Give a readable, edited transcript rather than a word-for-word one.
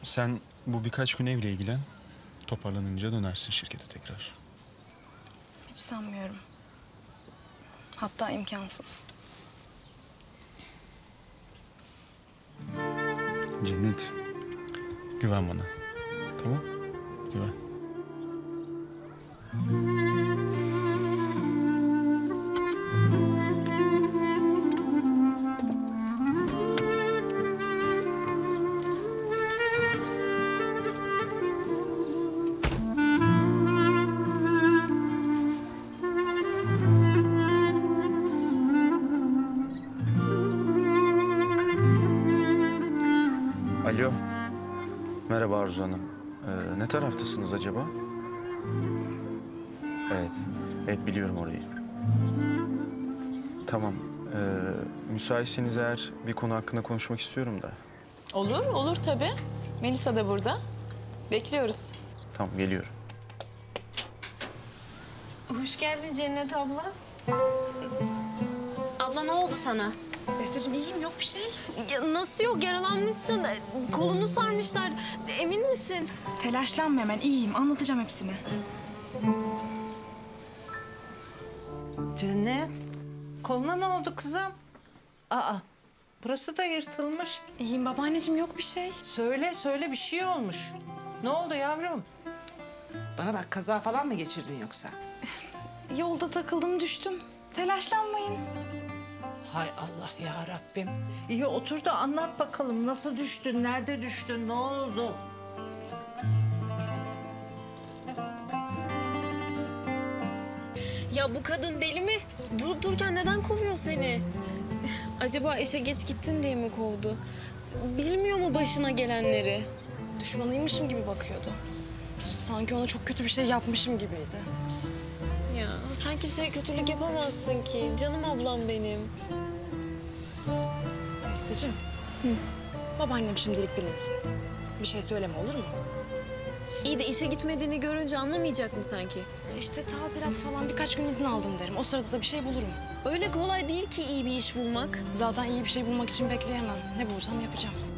Sen bu birkaç gün evle ilgilen. Toparlanınca dönersin şirkete tekrar. Hiç sanmıyorum. Hatta imkansız. Cennet, güven bana. Tamam? Güven. Alo. Merhaba Arzu Hanım. Ne taraftasınız acaba? Evet. Evet, biliyorum orayı. Tamam. Müsaitseniz eğer bir konu hakkında konuşmak istiyorum da. Olur, olur tabii. Melisa da burada. Bekliyoruz. Tamam, geliyorum. Hoş geldin Cennet abla. Abla ne oldu sana? Besteciğim iyiyim, yok bir şey. Ya nasıl yok? Yaralanmışsın. Kolunu sarmışlar. Emin misin? Telaşlanma hemen, iyiyim. Anlatacağım hepsini. Cennet, koluna ne oldu kızım? Aa, burası da yırtılmış. İyiyim babaanneciğim, yok bir şey. Söyle bir şey olmuş. Ne oldu yavrum? Bana bak, kaza falan mı geçirdin yoksa? Yolda takıldım, düştüm. Telaşlanmayın. Hay Allah ya Rabbim. İyi otur da anlat bakalım. Nasıl düştün, nerede düştün, ne oldu? Ya bu kadın deli mi? Durup dururken neden kovuyor seni? Acaba işe geç gittin diye mi kovdu? Bilmiyor mu başına gelenleri? Düşmanıymışım gibi bakıyordu. Sanki ona çok kötü bir şey yapmışım gibiydi. Ya sen kimseye kötülük yapamazsın ki. Canım ablam benim. Besteciğim. Babaannem şimdilik bilmesin. Bir şey söyleme, olur mu? İyi de işe gitmediğini görünce anlamayacak mı sanki? İşte tadilat falan, birkaç gün izin aldım derim. O sırada da bir şey bulurum. Öyle kolay değil ki iyi bir iş bulmak. Zaten iyi bir şey bulmak için bekleyemem. Ne bulursam yapacağım.